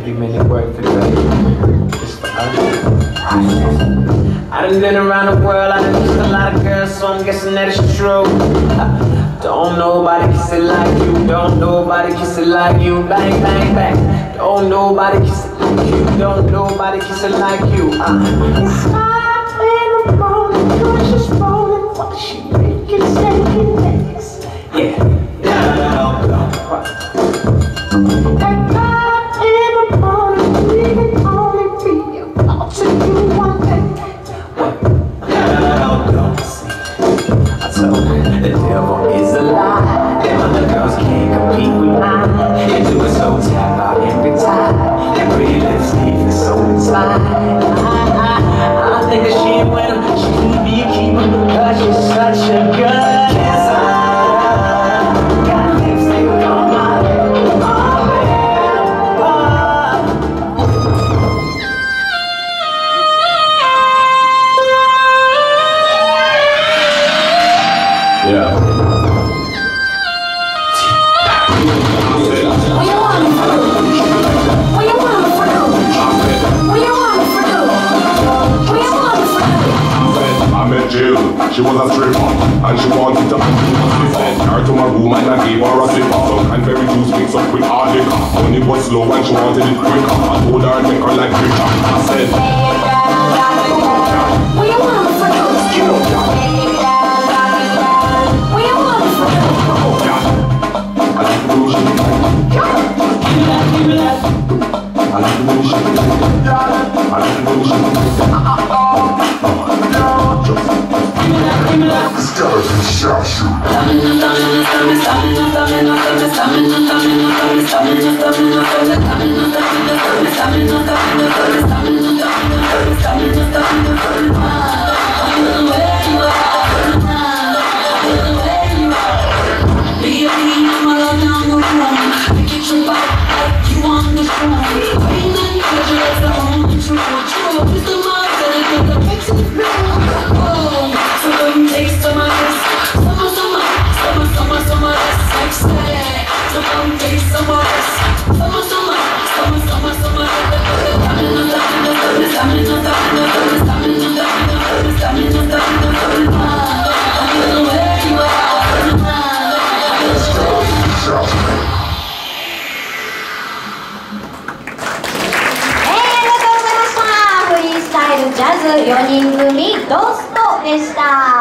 happy minute work for today. Just for us. I done been around the world, I done kissed a lot of girls, so I'm guessing that it's true. Don't nobody kiss it like you, don't nobody kiss it like you. Bang, bang, bang. Don't nobody kiss it like you, don't nobody kiss it like you. It's 5 in the morning, conscious rolling while she making shaking legs. Yeah. At 5 in the morning, we can only be about to do one thing. I told her the devil is a lie. Them other girls can't compete with mine. They do it so tap out every time. That pretty lipstick is so inside. I think that she ain't with him. She can be a keeper because she's such a good kisser. Got lipstick on my lip. Yeah. She was a stripper, and she wanted to be sent her to my room and I gave her a slipper. Some and very juice mixed up with hard liquor. Money was slow and she wanted it quicker. I told her take her like Richard. I said, what you want for those? What you want for those? I like the way she did it. Give me that. I like the way she did it. I like the way she did it. Skeleton shot shoot. ジャズ4人組ドストでした。